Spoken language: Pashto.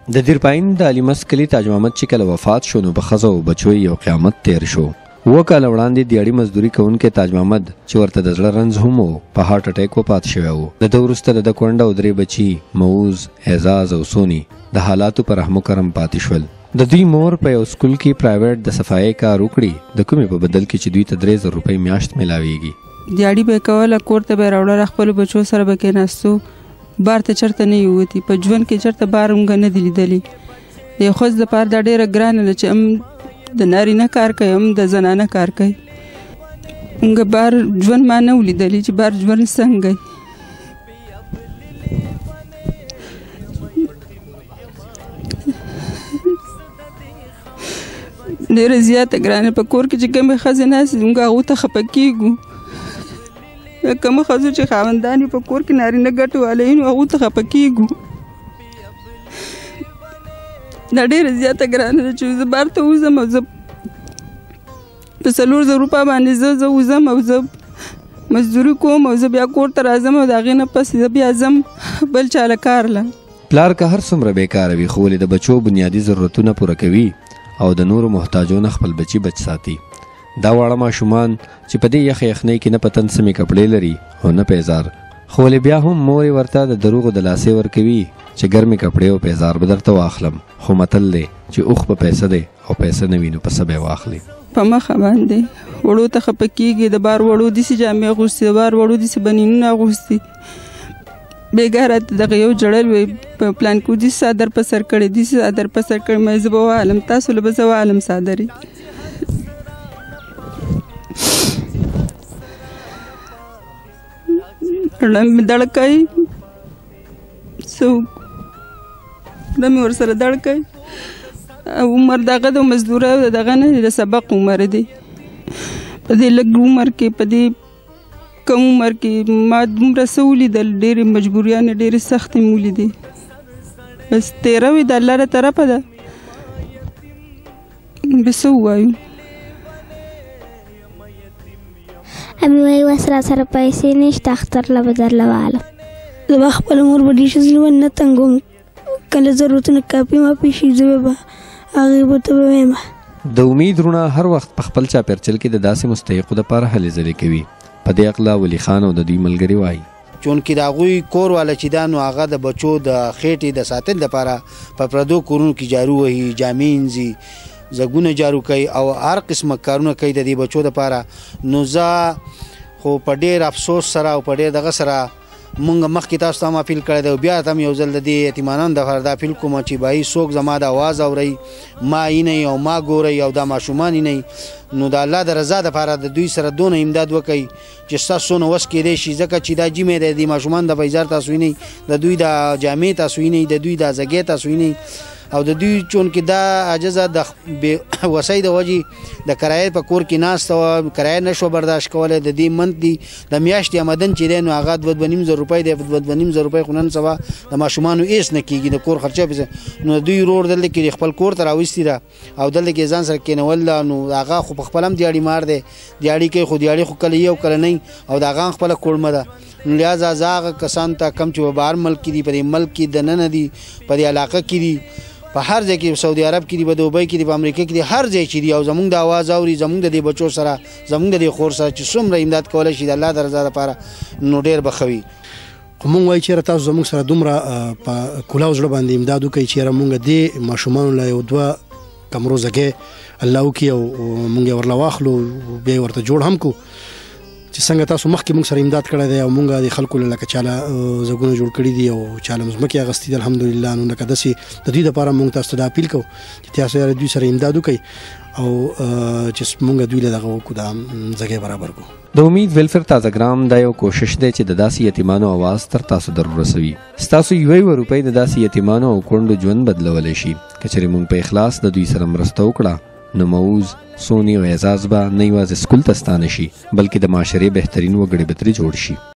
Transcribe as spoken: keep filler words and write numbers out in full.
د دیرپاین د الیمست کلي تاج محمد چې کله وفات شو نو په ښځو او بچو یو قیامت تیر شو. اوه کاله وړاندې دیاړي مزدوري کوونکی تاج محمد چې ورته د زړه رنځ هم و په هارټ اټیک وفات شوی و. د ده وروسته د ده کونډه او درې بچي موز، اعزاز او سوني د حالاتو په رحم و کرم پاتې شول. د دوی مور په یو سکول کې پرایویټ د صفایۍ کار وکړي، د کومې په بدل کې چې دوی ته درې زره روپۍ میاشت میلاویږي. دیاړي به یې کوله، کور ته به یې راوړله، خپلو بچو سره به کېناستو، بار ته چېرته نه یې ووتي. په ژوند کې چېرته بار موږ نه دي لیدلي. د یو ښځې دپاره دا ډېره ګرانه ده چې هم د نارینه کار کوي هم د زنانه کار کوي. موږ بار ژوند ما نه و لیدلی چې بار ژوند څنګه وي. ډېره زیاته ګرانه په کور کې چې کومې ښځې ناستې دي موږ هغو ته خفه کېږو. کومو ښځو چې خاوندان په کور کې نارینه ګټې والی نو هغو ته خفه کېږو. دا ډېره زیاته ګرانه ده چې زه بار ته وځم او زه په څلور زره روپۍ باندې زه زه وځم او زه مزدوري کوم او زه بیا کور ته راځم او د هغې نه پس زه بیا ځم بل چا له کار له. پلار که هر څومره بېکاره وي خو ولې د بچو بنیادي ضرورتونه پوره کوي او د نورو محتاجو نه خپل بچي بچ ساتي. دا واړه ماشومان چې په دې یخ یخنۍ کې نه په تن سمې کپړې لري او نه پیزار، خو ولې بیا هم مور یې ورته د دروغو د لاسې ورکوي چې ګرمې کپړې او پیزار به درته واخلم، خو متل دی چې اوښ په پیسه دی او پیسه نه وي نو په څه به یې واخلي. په مخه باندې وړو ته خفه کېږي، د بار وړو داسې جامې اغوستي، د بار وړو داسې بنینونه اغوستي. بېګا راته دغه یو جړل وی په پلانکو داسې څادر په سر کړی، داسې څادر په سر کړی. ما زه به ووالم، تاسو له به زه ووالم څادرې. زړه مې دړ کوي، څه زړه مې ورسره دړ کوي. عمر دغه د مزدوره دغه نه د سبق عمر دی. په دې لږ عمر کې په دې کم عمر کې ما دومره څه ولیدل، ډېرې مجبوریانې ډېرې سختې مې ولیدې. بس تېره وي د الله له طرفه ده، به څه ووایو. امي وایي اوس را سره پیسې نشته، اختر له به درله والم. زه به خپله مور به ډېر ژوند نه تنګوم، کله ضرورتونه کاپي ماپي شي زه به هغې به ته به ویم. د امید رونه هر وخت په خپل چاپېرچل کې د داسې مستحقو دپاره هلې ځلې کوي. په دې عقله ولی خان او د دوی ملګري وایي چونکې د هغوی کور والا چې دا نو هغه د بچو د خېټې د ساتل دپاره په پردو کورونو کې جارو وهي، جامې انځي، زګونه جارو کوي او هر قسمه کارونه کوي د دې بچو دپاره. نو زه خو په ډېر افسوس سره او په ډېر دغه سره مونږ مخکې تاسو ته هم اپیل کړی دی او بیا ته هم یو ځل د دې یتیمانانو دپاره دا اپیل کوم چې بهایي څوک زما د اواز اورئ، ما اینئ او ما ګورئ او دا ماشومان اینئ، نو د الله د رضا دپاره د دوی سره دونه امداد وکئ چې ستاسو څونه وس کېدی شي. ځکه چې دا جیمې دی، د ماشومان د پیزار تاسو وینئ، د دوی د جامې تاسو وینئ، د دوی د زګې تاسو وینئ او د دوی چونکې دا عجزه د وسۍ د وجې د کرایې په کور کې ناسته وه، کرایه نه شوه برداشت کولی. د دې منت دي د میاشتې آمدن چې دی نو هغه دوه دوه نیم زره روپۍ دی، دوه دوه نیم زره روپۍ خو نن سبا د ماشومانو هېڅ نه کېږي د کور خرچه پسې. نو دوی ورور دلته کې خپل کور ته راوستې ده او دلته کې ځان سره کېنول ده. نو هغه خو په خپله هم دیاړي مار دی، دیاړي کوي خو دیاړي خو کله یې او کله نه او د هغه هم خپله کورمه ده. نو لہذا زه هغه کسانو ته کم چې په بهر ملک کې دي، په دې ملک کې دننه دي، په دې علاقه کې دي، په هر ځای کې سعودي عرب کې دي، په دوبۍ کې دي، په امریکا کې دي، هر ځای چې دي او زمونږ د اواز اوري، زمونږ د دې بچو سره، زمونږ د دې خور سره چې څومره امداد کولی شي د الله د رضا لپاره نو ډېر به ښه وي. خو مونږ وایو چېرې تاسو زمونږ سره دومره په کلاو زړه باندې امداد وکړئ چېرې مونږ دې ماشومانو له یو دوه کمرو ځګۍ الله وکړي او مونږ یې ورله واخلو، بیا یې ورته جوړ هم کړو چې څنګه تاسو مخکې مونږ سره امداد کړی دی او مونږ د خلکو له لکه چاله زګونه جوړ کړي دي او چاله مځمکې اخیستي دي الحمدلله. نو لکه داسې د دوی دپاره مونږ تاسو ته دا اپیل کوو چې تاسو یې دوی سره امداد وکړئ او چې مونږ دوی له دغه وکړو دا ځګۍ برابر کړو. د امید ویلفیر تازه ګرام دا یو کوشش دی چې د داسې یتیمانو اواز تر تاسو در ورسوي. ستاسو یوه یوه روپۍ د داسې یتیمانو او کونډو ژوند بدلولی شي. که چېرې مونږ په اخلاص د دوی سره مرسته وکړه نو موز، سونی او اعزاز به نه یوازې سکول ته ستانه شي بلکې د معاشرې بهترین وګړي به ترې جوړ شي.